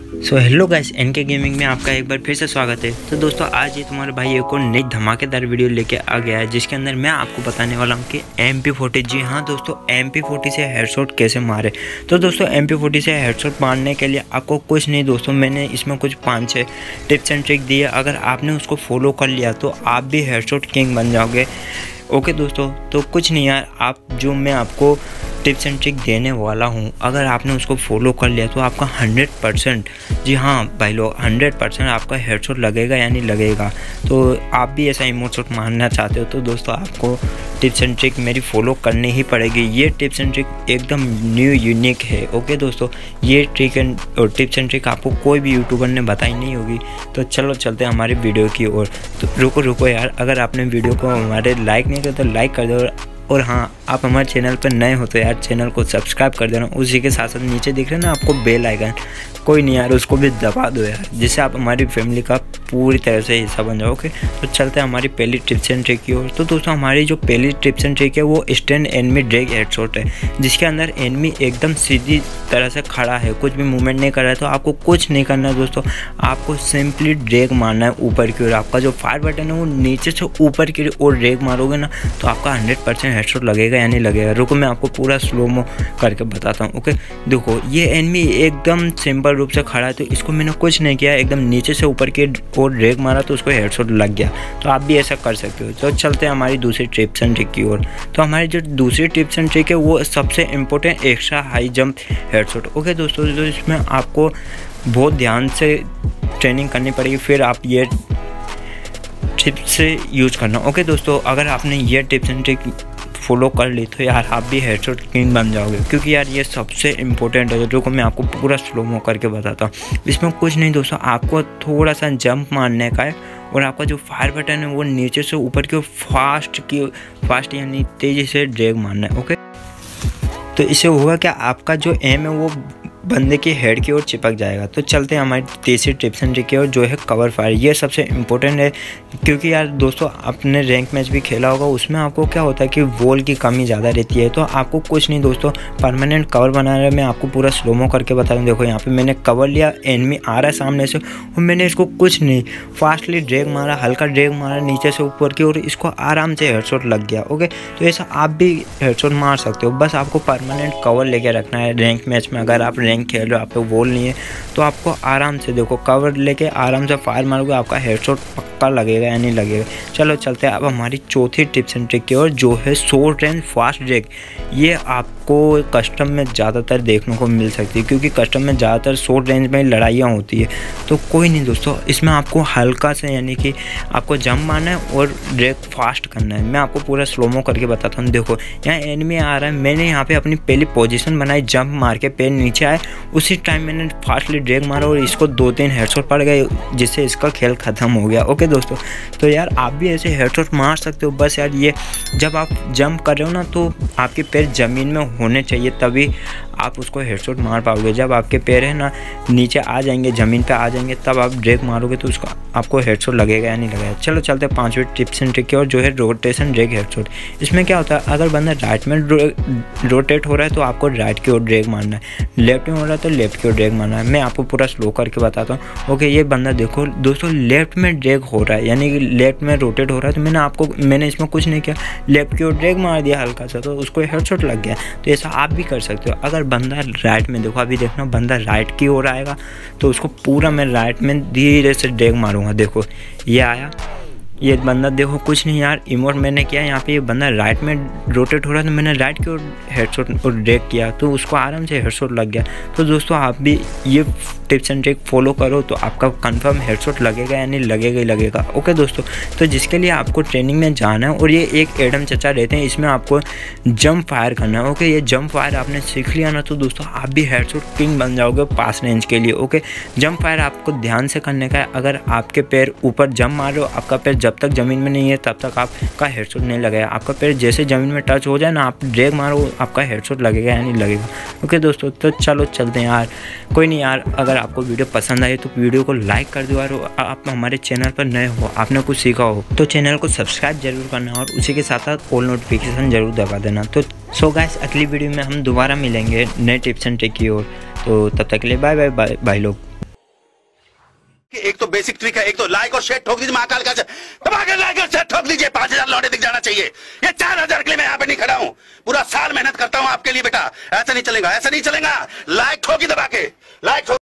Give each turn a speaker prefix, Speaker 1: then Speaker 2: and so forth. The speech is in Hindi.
Speaker 1: सो हेलो गाइस, एनके गेमिंग में आपका एक बार फिर से स्वागत है। तो दोस्तों आज ये तुम्हारे भाई एक और नई धमाकेदार वीडियो लेके आ गया है, जिसके अंदर मैं आपको बताने वाला हूँ कि MP40, जी हाँ दोस्तों, MP40 से हेडशॉट कैसे मारे। तो दोस्तों MP40 से हेडशॉट मारने के लिए आपको कुछ नहीं दोस्तों, मैंने इसमें कुछ 5-6 टिप्स एंड ट्रिक दिए। अगर आपने उसको फॉलो कर लिया तो आप भी हेडशॉट किंग बन जाओगे। ओके दोस्तों, तो कुछ नहीं यार, आप जो मैं आपको टिप्स एंड ट्रिक देने वाला हूँ, अगर आपने उसको फॉलो कर लिया तो आपका 100%, जी हाँ भाई लोग, 100% आपका हेडशॉट लगेगा यानी लगेगा। तो आप भी ऐसा इमोट शॉट मारना चाहते हो तो दोस्तों आपको टिप्स एंड ट्रिक मेरी फॉलो करनी ही पड़ेगी। ये टिप्स एंड ट्रिक एकदम न्यू यूनिक है। ओके दोस्तों, ये टिप्स एंड ट्रिक आपको कोई भी यूट्यूबर ने बताई नहीं होगी। तो चलो चलते हैं हमारी वीडियो की ओर। तो रुको यार, अगर आपने वीडियो को हमारे लाइक नहीं किया तो लाइक कर दो, और हाँ, आप हमारे चैनल पर नए हो तो यार चैनल को सब्सक्राइब कर देना। उसी के साथ साथ नीचे दिख रहे हैं ना आपको बेल आइकन, कोई नहीं यार, उसको भी दबा दो यार, जिससे आप हमारी फैमिली का पूरी तरह से हिस्सा बन जाओ। ओके, तो चलते हैं हमारी पहली टिप्स एंड ट्रिक की ओर। तो दोस्तों हमारी जो पहली टिप्स एंड ट्रिक है वो स्टैंड एनिमी ड्रैग हेडशॉट है, जिसके अंदर एनिमी एकदम सीधी तरह से खड़ा है, कुछ भी मूवमेंट नहीं कर रहा है। तो आपको कुछ नहीं करना है दोस्तों, आपको सिंपली ड्रैग मारना है ऊपर की ओर। आपका जो फायर बटन है वो नीचे से ऊपर की ओर ड्रैग मारोगे ना तो आपका 100% हेडशॉट लगेगा यानी लगेगा। रुको मैं आपको पूरा स्लोमो करके बताता हूँ। ओके देखो, ये एनिमी एकदम सिंपल रूप से खड़ा है, तो इसको मैंने कुछ नहीं किया, एकदम नीचे से ऊपर की ओर ड्रैग मारा तो उसको हेडशॉट लग गया। तो आप भी ऐसा कर सकते हो। तो चलते हैं हमारी दूसरी टिप्स एंड ट्रिक की ओर। तो हमारी जो दूसरी टिप्स एंड ट्रिक है वो सबसे important, extra high jump headshot. Okay दोस्तों, तो इसमें आपको बहुत ध्यान से ट्रेनिंग करनी पड़ेगी, फिर आप ये टिप्स से यूज करना। ओके दोस्तों, अगर आपने ये टिप्स एंड ट्रिक फॉलो कर ली तो यार आप भी हेडशॉट किंग बन जाओगे, क्योंकि यार ये सबसे इम्पोर्टेंट है, जो को मैं आपको पूरा स्लोमो करके बताता हूँ। इसमें कुछ नहीं दोस्तों, आपको थोड़ा सा जंप मारने का है, और आपका जो फायर बटन है वो नीचे से ऊपर की फास्ट यानी तेज़ी से ड्रैग मारना है। ओके, तो इससे होगा क्या, आपका जो एम है वो बंदे के हेड की ओर चिपक जाएगा। तो चलते हैं हमारी तीसरी टिप्स एंड ट्रिक की ओर, जो है कवर फायर। ये सबसे इम्पोर्टेंट है, क्योंकि यार दोस्तों आपने रैंक मैच भी खेला होगा, उसमें आपको क्या होता है कि वॉल की कमी ज़्यादा रहती है। तो आपको कुछ नहीं दोस्तों, परमानेंट कवर बनाना है। मैं आपको पूरा स्लोमो करके बता रहा हूँ। देखो यहाँ पे मैंने कवर लिया, एनिमी आ रहा है सामने से, और मैंने इसको कुछ नहीं, फास्टली ड्रैग मारा, हल्का ड्रैग मारा नीचे से ऊपर की, और इसको आराम से हेडशॉट लग गया। ओके, तो ऐसा आप भी हेडशॉट मार सकते हो, बस आपको परमानेंट कवर लेके रखना है। रैंक मैच में अगर आप रैंक खेल रहे हो, आप पे वॉल नहीं है, तो आपको आराम से देखो कवर लेके आराम से फायर मारोगे, आपका हेडशॉट पक्का लगेगा यानी लगेगा। चलो चलते हैं अब हमारी चौथी टिप्स एंड ट्रिक की ओर, जो है शॉर्ट रेंज फास्ट ड्रैग। ये आपको कस्टम में ज़्यादातर देखने को मिल सकती है, क्योंकि कस्टम में ज़्यादातर शॉर्ट रेंज में लड़ाइयाँ होती है। तो कोई नहीं दोस्तों, इसमें आपको हल्का से यानी कि आपको जंप मारना है और ड्रैग फास्ट करना है। मैं आपको पूरा स्लोमो करके बताता हूँ। देखो यहाँ एनिमी आ रहा है, मैंने यहाँ पे अपनी पहली पोजीशन बनाई, जंप मार के पैर नीचे आए, उसी टाइम मैंने फास्टली ड्रैग मारा और इसको 2-3 हेडशॉट पड़ गए, जिससे इसका खेल ख़त्म हो गया। ओके दोस्तों, तो यार आप भी ऐसे हेडशॉट मार सकते हो। बस यार ये जब आप जंप कर रहे हो ना, तो आपके पैर ज़मीन में होने चाहिए, तभी आप उसको हेडशॉट मार पाओगे। जब आपके पैर है ना नीचे आ जाएंगे, ज़मीन पे आ जाएंगे, तब आप ड्रैग मारोगे तो उसका आपको हेडशॉट लगेगा या नहीं लगेगा। चलो चलते हैं 5वीं टिप्स एंड ट्रिक की ओर, जो है रोटेशन ड्रैग हेडशॉट। इसमें क्या होता है, अगर बंदा राइट में रोटेट हो रहा है तो आपको राइट की ओर ड्रैग मारना है, लेफ्ट में हो रहा है तो लेफ्ट की ओर ड्रैग मारना है। मैं आपको पूरा स्लो करके बताता हूँ। ओके, ये बंदा देखो दोस्तों, लेफ्ट में ड्रैग हो रहा है यानी कि लेफ्ट में रोटेट हो रहा है, तो मैंने इसमें कुछ नहीं किया, लेफ्ट की ओर ड्रैग मार दिया हल्का सा, तो उसको हेडशॉट लग गया। तो ऐसा आप भी कर सकते हो। अगर बंदा राइट में, देखो अभी देखना, बंदा राइट की ओर आएगा तो उसको पूरा मैं राइट में धीरे से ड्रैग मारूंगा। देखो ये आया, ये बंदा देखो कुछ नहीं यार, इमोट मैंने किया यहाँ पे, ये बंदा राइट में रोटेट हो रहा था, मैंने राइट की ओर हेडशॉट और ड्रैग किया तो उसको आराम से हेडशॉट लग गया। तो दोस्तों आप भी ये टिप्स एंड ट्रिक फॉलो करो तो आपका कंफर्म हेडशॉट लगेगा यानी लगेगा ही लगेगा। ओके दोस्तों, तो जिसके लिए आपको ट्रेनिंग में जाना है, और ये एक एडम चचा रहते हैं, इसमें आपको जंप फायर करना है। ओके, ये जंप फायर आपने सीख लिया ना तो दोस्तों आप भी हेडशॉट किंग बन जाओगे पास रेंज के लिए। ओके, जंप फायर आपको ध्यान से करने का है। अगर आपके पैर ऊपर जंप मार रहे हो, आपका पैर जब तक ज़मीन में नहीं है तब तक आपका हेडशॉट नहीं लगेगा। आपका पैर जैसे ज़मीन में टच हो जाए ना, आप ड्रैग मारो, आपका हेडशॉट लगेगा यानी लगेगा। ओके दोस्तों, तो चलो चलते हैं यार। कोई नहीं यार, अगर आपको वीडियो पसंद आई तो वीडियो को लाइक कर दो, और आप हमारे चैनल पर नए हो, आपने कुछ सीखा हो तो चैनल को सब्सक्राइब जरूर करना, और उसी के साथ साथ ऑल नोटिफिकेशन जरूर दबा देना। तो सो गाइस, अगली वीडियो में हम दोबारा मिलेंगे नए टिप्स एंड ट्रिक की ओर। तो तब तक के लिए बाय बाय बाय लोग।
Speaker 2: एक तो बेसिक ट्रिक है, एक तो लाइक और शेयर ठोक दीजिए महाकाल का, दबा के लाइक और शेयर ठोक दीजिए, 5000 लौटे दिख जाना चाहिए। ये 4000 के लिए मैं यहाँ पे नहीं खड़ा हूँ, पूरा साल मेहनत करता हूँ आपके लिए बेटा, ऐसा नहीं चलेगा, ऐसा नहीं चलेगा। लाइक ठोकी दबा के, लाइक